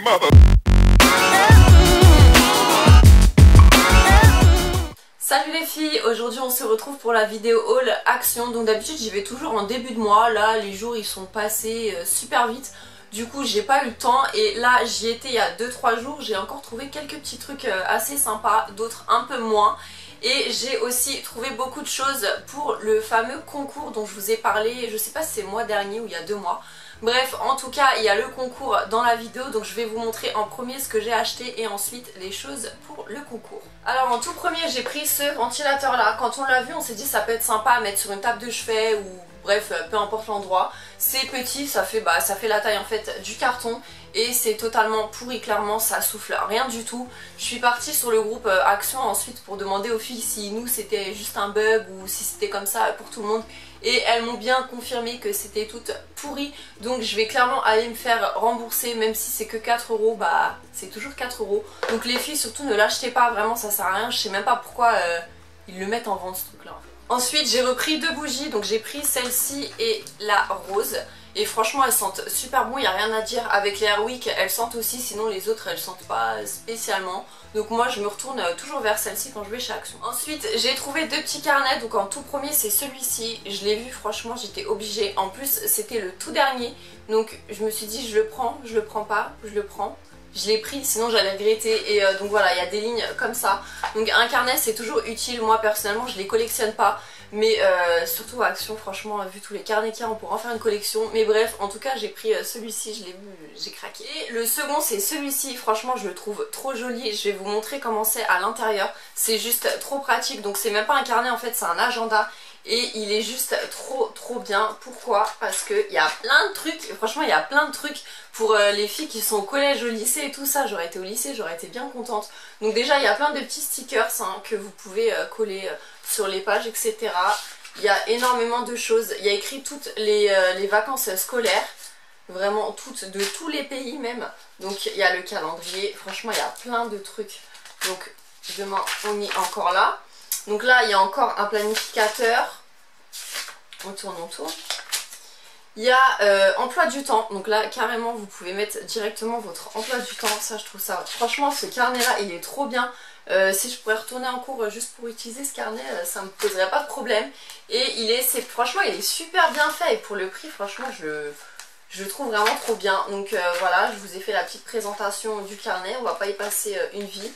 Salut les filles, aujourd'hui on se retrouve pour la vidéo haul Action. Donc d'habitude j'y vais toujours en début de mois, là les jours ils sont passés super vite. Du coup j'ai pas eu le temps et là j'y étais il y a 2-3 jours, j'ai encore trouvé quelques petits trucs assez sympas, d'autres un peu moins. Et j'ai aussi trouvé beaucoup de choses pour le fameux concours dont je vous ai parlé, je sais pas si c'est le mois dernier ou il y a 2 mois. Bref, en tout cas, il y a le concours dans la vidéo, donc je vais vous montrer en premier ce que j'ai acheté et ensuite les choses pour le concours. Alors en tout premier, j'ai pris ce ventilateur là. Quand on l'a vu, on s'est dit ça peut être sympa à mettre sur une table de chevet ou bref, peu importe l'endroit. C'est petit, ça fait la taille en fait du carton et c'est totalement pourri, clairement ça souffle rien du tout. Je suis partie sur le groupe Action ensuite pour demander aux filles si nous c'était juste un bug ou si c'était comme ça pour tout le monde. Et elles m'ont bien confirmé que c'était toutes pourries. Donc je vais clairement aller me faire rembourser, même si c'est que 4 €, bah c'est toujours 4 €. Donc les filles surtout ne l'achetez pas, vraiment ça sert à rien. Je sais même pas pourquoi ils le mettent en vente ce truc là. Ensuite j'ai repris 2 bougies, donc j'ai pris celle-ci et la rose. Et franchement elles sentent super bon, il n'y a rien à dire. Avec les Airwick elles sentent aussi, sinon les autres elles sentent pas spécialement. Donc moi je me retourne toujours vers celle-ci quand je vais chez Action. Ensuite j'ai trouvé 2 petits carnets, donc en tout premier c'est celui-ci. Je l'ai vu, franchement j'étais obligée. En plus c'était le tout dernier, donc je me suis dit je le prends, je le prends pas, je le prends. Je l'ai pris sinon j'allais regretter et donc voilà il y a des lignes comme ça. Donc un carnet c'est toujours utile, moi personnellement je les collectionne pas. Mais surtout à Action, franchement, vu tous les carnets qu'il y a, on pourra en faire une collection. Mais bref, en tout cas, j'ai pris celui-ci, je l'ai vu, j'ai craqué. Et le second, c'est celui-ci. Franchement, je le trouve trop joli. Je vais vous montrer comment c'est à l'intérieur. C'est juste trop pratique. Donc, c'est même pas un carnet, en fait, c'est un agenda. Et il est juste trop bien. Pourquoi? Parce qu'il y a plein de trucs. Franchement, il y a plein de trucs pour les filles qui sont au collège, au lycée et tout ça. J'aurais été au lycée, j'aurais été bien contente. Donc déjà, il y a plein de petits stickers hein, que vous pouvez coller sur les pages, etc. Il y a énormément de choses. Il y a écrit toutes les vacances scolaires. Vraiment toutes, de tous les pays même. Donc il y a le calendrier. Franchement, il y a plein de trucs. Donc demain, on est encore là. Donc là, il y a encore un planificateur. On tourne. Il y a emploi du temps. Donc là, carrément, vous pouvez mettre directement votre emploi du temps. Ça, je trouve ça... Franchement, ce carnet-là, il est trop bien. Si je pourrais retourner en cours juste pour utiliser ce carnet, ça me poserait pas de problème. Et franchement, il est super bien fait. Et pour le prix, franchement, je le trouve vraiment trop bien. Donc voilà, je vous ai fait la petite présentation du carnet. On va pas y passer une vie.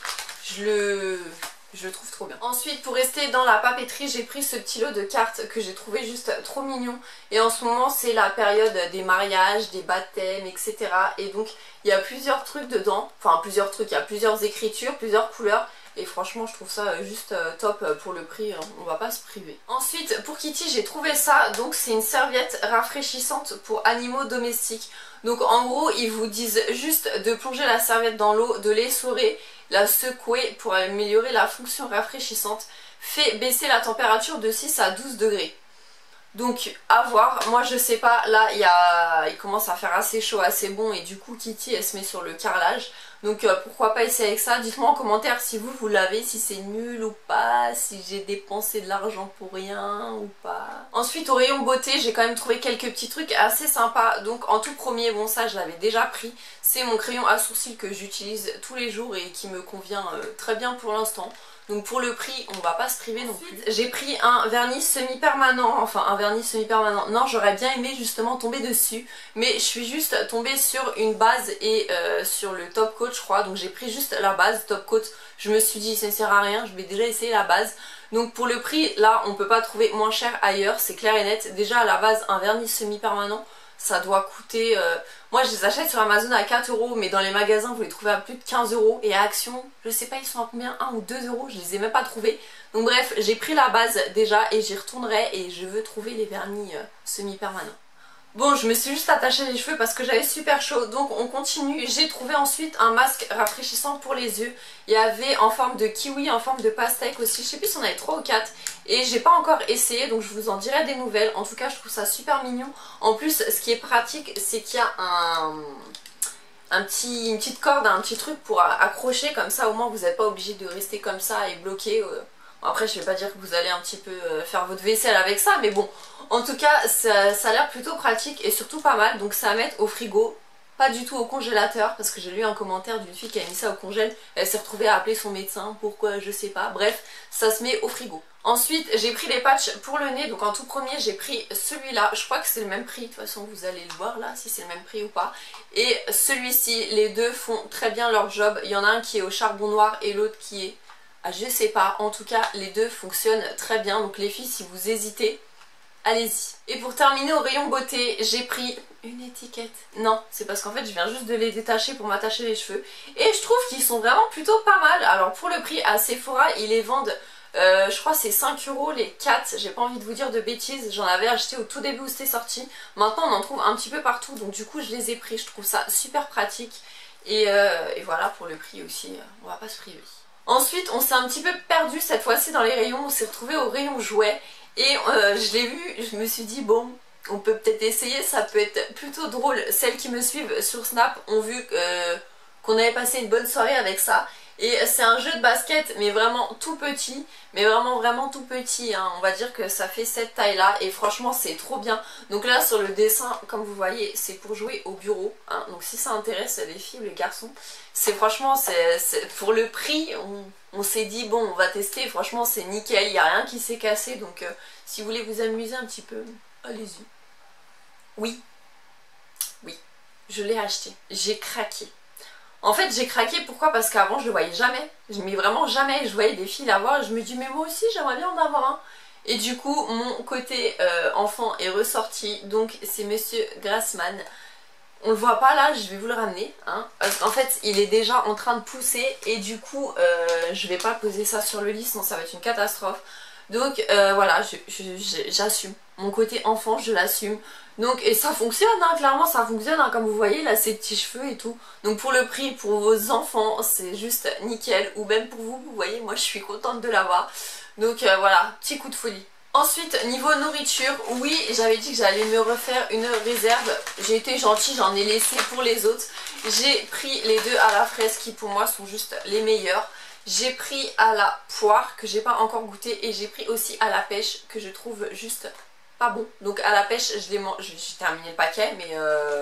Je le trouve trop bien. Ensuite, pour rester dans la papeterie, j'ai pris ce petit lot de cartes que j'ai trouvé juste trop mignon. Et en ce moment, c'est la période des mariages, des baptêmes, etc. Et donc, il y a plusieurs trucs dedans. Enfin, plusieurs trucs. Il y a plusieurs écritures, plusieurs couleurs. Et franchement, je trouve ça juste top pour le prix. On va pas se priver. Ensuite, pour Kitty, j'ai trouvé ça. Donc, c'est une serviette rafraîchissante pour animaux domestiques. Donc, en gros, ils vous disent juste de plonger la serviette dans l'eau, de l'essorer, la secouer pour améliorer la fonction rafraîchissante, fait baisser la température de 6 à 12 degrés. Donc à voir, moi je sais pas, là il commence à faire assez chaud, assez bon et du coup Kitty elle se met sur le carrelage. Donc pourquoi pas essayer avec ça, dites-moi en commentaire si vous l'avez, si c'est nul ou pas, si j'ai dépensé de l'argent pour rien ou pas. Ensuite au rayon beauté j'ai quand même trouvé quelques petits trucs assez sympas. Donc en tout premier, bon ça je l'avais déjà pris, c'est mon crayon à sourcils que j'utilise tous les jours et qui me convient très bien pour l'instant. Donc pour le prix, on va pas se priver non plus. J'ai pris un vernis semi-permanent, enfin un vernis semi-permanent. Non, j'aurais bien aimé justement tomber dessus, mais je suis juste tombée sur une base et sur le top coat je crois. Donc j'ai pris juste la base top coat. Je me suis dit ça ne sert à rien, je vais déjà essayer la base. Donc pour le prix, là on peut pas trouver moins cher ailleurs, c'est clair et net. Déjà à la base, un vernis semi-permanent, ça doit coûter... Moi je les achète sur Amazon à 4 €, mais dans les magasins vous les trouvez à plus de 15 €. Et à Action, je sais pas ils sont à combien, 1 ou 2 €, je les ai même pas trouvés. Donc bref, j'ai pris la base déjà et j'y retournerai et je veux trouver les vernis semi-permanents. Bon, je me suis juste attachée les cheveux parce que j'avais super chaud, donc on continue. J'ai trouvé ensuite un masque rafraîchissant pour les yeux. Il y avait en forme de kiwi, en forme de pastèque aussi, je sais plus si on avait 3 ou 4. Et j'ai pas encore essayé, donc je vous en dirai des nouvelles. En tout cas, je trouve ça super mignon. En plus, ce qui est pratique, c'est qu'il y a une petite corde, un petit truc pour accrocher, comme ça au moins vous n'êtes pas obligé de rester comme ça et bloqué. Après je vais pas dire que vous allez un petit peu faire votre vaisselle avec ça, mais bon, en tout cas ça a l'air plutôt pratique et surtout pas mal. Donc c'est à mettre au frigo, pas du tout au congélateur parce que j'ai lu un commentaire d'une fille qui a mis ça au congèle. Elle s'est retrouvée à appeler son médecin, pourquoi je sais pas. Bref, ça se met au frigo. Ensuite j'ai pris les patchs pour le nez, donc en tout premier j'ai pris celui-là, je crois que c'est le même prix, de toute façon vous allez le voir là si c'est le même prix ou pas. Et celui-ci, les deux font très bien leur job, il y en a un qui est au charbon noir et l'autre qui est à je sais pas, en tout cas les deux fonctionnent très bien, donc les filles si vous hésitez, allez-y. Et pour terminer au rayon beauté, j'ai pris une étiquette. Non, c'est parce qu'en fait je viens juste de les détacher pour m'attacher les cheveux. Et je trouve qu'ils sont vraiment plutôt pas mal. Alors pour le prix à Sephora, ils les vendent, je crois c'est 5 € les 4. J'ai pas envie de vous dire de bêtises, j'en avais acheté au tout début où c'était sorti. Maintenant on en trouve un petit peu partout, donc du coup je les ai pris. Je trouve ça super pratique. Et voilà, pour le prix aussi, on va pas se priver. Ensuite on s'est un petit peu perdu cette fois-ci dans les rayons. On s'est retrouvé au rayon jouets. Et je l'ai vu, je me suis dit bon, on peut peut-être essayer, ça peut être plutôt drôle. Celles qui me suivent sur Snap ont vu qu'on avait passé une bonne soirée avec ça. Et c'est un jeu de basket mais vraiment tout petit, mais vraiment tout petit, hein. On va dire que ça fait cette taille là et franchement c'est trop bien. Donc là sur le dessin, comme vous voyez, c'est pour jouer au bureau, hein. Donc si ça intéresse les filles ou les garçons, c'est franchement, c'est pour le prix, on s'est dit bon on va tester, franchement c'est nickel, il n'y a rien qui s'est cassé. Donc si vous voulez vous amuser un petit peu, allez-y. Oui, je l'ai acheté, j'ai craqué. En fait j'ai craqué, pourquoi? Parce qu'avant je le voyais jamais, mais vraiment jamais. Je voyais des filles l'avoir et je me dis mais moi aussi j'aimerais bien en avoir un. Et du coup mon côté enfant est ressorti, donc c'est Monsieur Grassman. On le voit pas là, je vais vous le ramener, hein. En fait il est déjà en train de pousser et du coup je vais pas poser ça sur le lit sinon ça va être une catastrophe. Donc voilà, j'assume. Mon côté enfant, je l'assume. Donc, et ça fonctionne, hein, clairement ça fonctionne, hein, comme vous voyez, là ces petits cheveux et tout. Donc pour le prix, pour vos enfants, c'est juste nickel. Ou même pour vous, vous voyez, moi je suis contente de l'avoir. Donc voilà, petit coup de folie. Ensuite, niveau nourriture, oui, j'avais dit que j'allais me refaire une réserve. J'ai été gentille, j'en ai laissé pour les autres. J'ai pris les deux à la fraise qui pour moi sont juste les meilleurs. J'ai pris à la poire que j'ai pas encore goûté et j'ai pris aussi à la pêche que je trouve juste pas bon. Donc à la pêche, j'ai terminé le paquet mais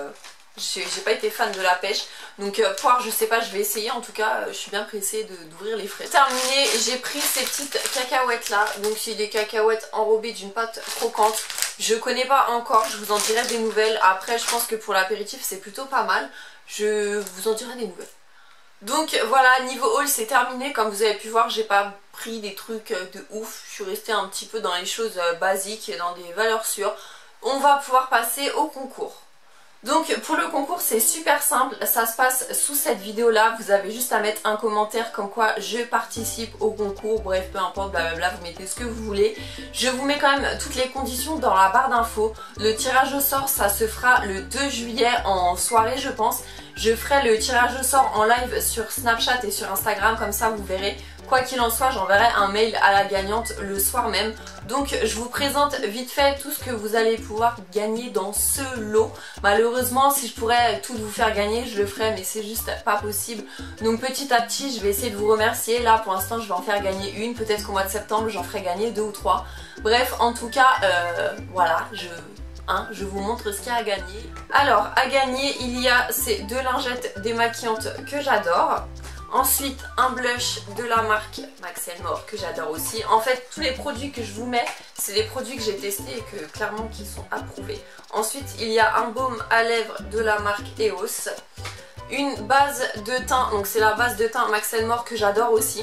j'ai pas été fan de la pêche. Donc poire, je sais pas, je vais essayer. En tout cas, je suis bien pressée d'ouvrir les fraises. Terminé, j'ai pris ces petites cacahuètes là. Donc c'est des cacahuètes enrobées d'une pâte croquante. Je connais pas encore, je vous en dirai des nouvelles. Après, je pense que pour l'apéritif, c'est plutôt pas mal. Je vous en dirai des nouvelles. Donc voilà, niveau haul c'est terminé. Comme vous avez pu voir, j'ai pas pris des trucs de ouf. Je suis restée un petit peu dans les choses basiques et dans des valeurs sûres. On va pouvoir passer au concours. Donc pour le concours c'est super simple, ça se passe sous cette vidéo là, vous avez juste à mettre un commentaire comme quoi je participe au concours, bref peu importe, blablabla, vous mettez ce que vous voulez. Je vous mets quand même toutes les conditions dans la barre d'infos. Le tirage au sort ça se fera le 2 juillet en soirée je pense. Je ferai le tirage au sort en live sur Snapchat et sur Instagram, comme ça vous verrez. Quoi qu'il en soit, j'enverrai un mail à la gagnante le soir même. Donc je vous présente vite fait tout ce que vous allez pouvoir gagner dans ce lot. Malheureusement, si je pourrais tout vous faire gagner, je le ferais, mais c'est juste pas possible. Donc petit à petit, je vais essayer de vous remercier. Là, pour l'instant, je vais en faire gagner une. Peut-être qu'au mois de septembre, j'en ferai gagner 2 ou 3. Bref, en tout cas, voilà, je vous montre ce qu'il y a à gagner. Alors, à gagner, il y a ces deux lingettes démaquillantes que j'adore. Ensuite, un blush de la marque Max & More que j'adore aussi. En fait, tous les produits que je vous mets, c'est des produits que j'ai testés et que clairement qui sont approuvés. Ensuite, il y a un baume à lèvres de la marque EOS. Une base de teint, donc c'est la base de teint Max & More que j'adore aussi.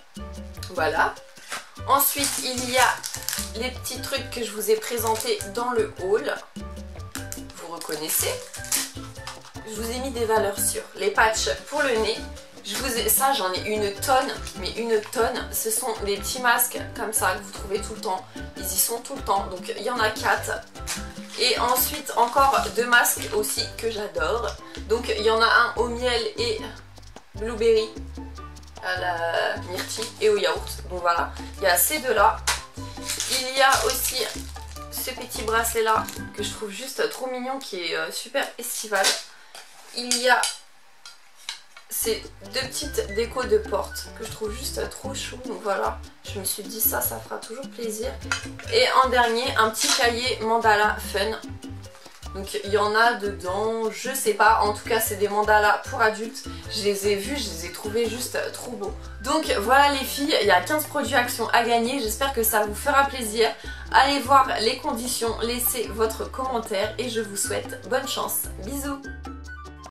Voilà. Ensuite, il y a les petits trucs que je vous ai présentés dans le haul. Vous reconnaissez. Je vous ai mis des valeurs sûres. Les patchs pour le nez. Ça j'en ai une tonne, mais une tonne. Ce sont des petits masques comme ça que vous trouvez tout le temps. Ils y sont tout le temps, donc il y en a 4. Et ensuite encore 2 masques aussi que j'adore. Donc il y en a un au miel et blueberry, à la myrtille et au yaourt. Donc voilà, il y a ces deux là. Il y a aussi ce petit bracelet là que je trouve juste trop mignon, qui est super estival. Il y a ces deux petites décos de porte que je trouve juste trop chou. Donc voilà, je me suis dit ça fera toujours plaisir. Et en dernier, un petit cahier mandala fun. Donc il y en a dedans, je sais pas, en tout cas c'est des mandalas pour adultes. Je les ai vus, je les ai trouvés juste trop beaux. Donc voilà les filles, il y a 15 produits Action à gagner, j'espère que ça vous fera plaisir. Allez voir les conditions, laissez votre commentaire et je vous souhaite bonne chance. Bisous.